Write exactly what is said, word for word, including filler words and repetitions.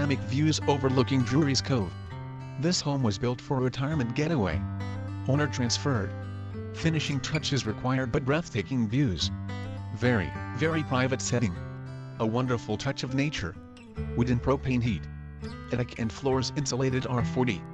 panoramic views overlooking Drurys Cove. This home was built for a retirement getaway. Owner transferred. Finishing touches required but breathtaking views. Very, very private setting. A wonderful touch of nature. Wood and propane heat. Attic and floors insulated R forty.